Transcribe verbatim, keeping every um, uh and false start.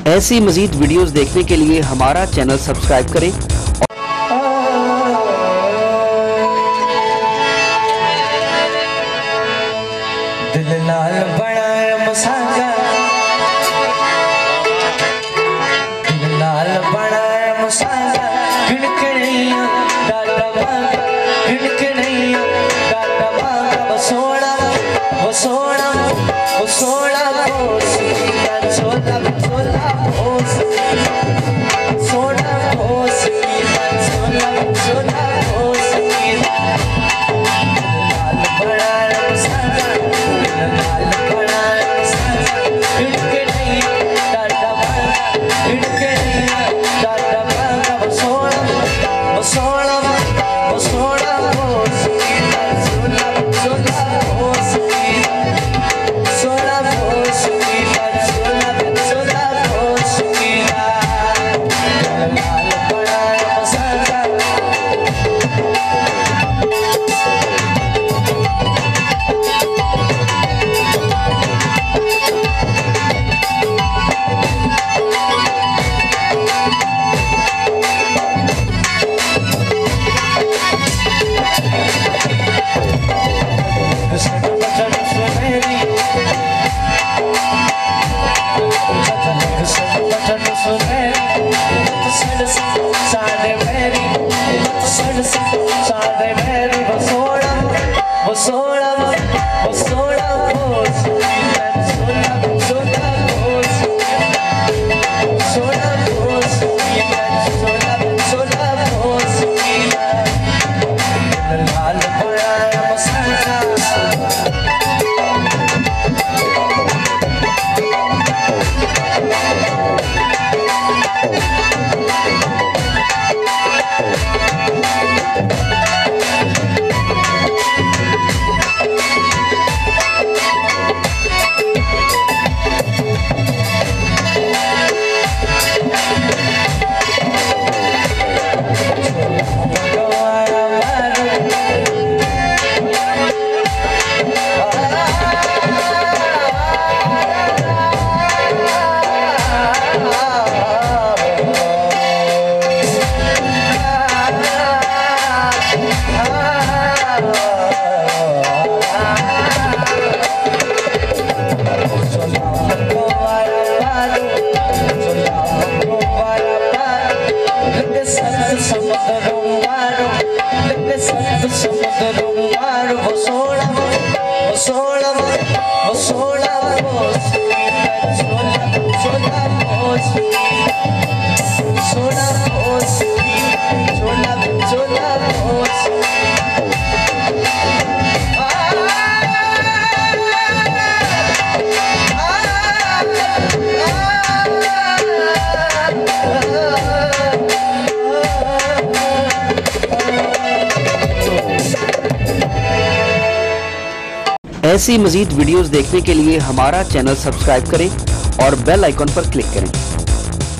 ऐसी मजीद वीडियोस देखने के लिए हमारा चैनल सब्सक्राइब करें। दिल नाल बनाया मसागा, दिल नाल बनाया मसागा, गिनके नहीं डाटा मांगा, गिनके नहीं डाटा मांगा। बसोड़ा बसोड़ा बसोड़ा बोसी छोला छोला बोसी सोना बोसी छोला छोला बोसी। लाल बनाया मसागा, लाल बनाया मसागा, गिनके नहीं डाटा मांगा, गिनके नहीं डाटा मांगा। बसोड़ा बसोड़ा बसोड़ा बोसी छोला छोला बोसी सोना बोसी छोला छोला बोसी। लाल बनाया मसागा, बसोड़ा बसोड़ा बोसी छोला छोला बोसी सोना बोसी छोला छोला बोसी। लाल बनाया मसागा, बसोड़ा बसोड़ा बसोड़ा बोसी छोला छोला बोसी सोना बोसी छोला छोला बोसी। ऐसी मजीद वीडियोस देखने के लिए हमारा चैनल सब्सक्राइब करें और बेल आइकॉन पर क्लिक करें।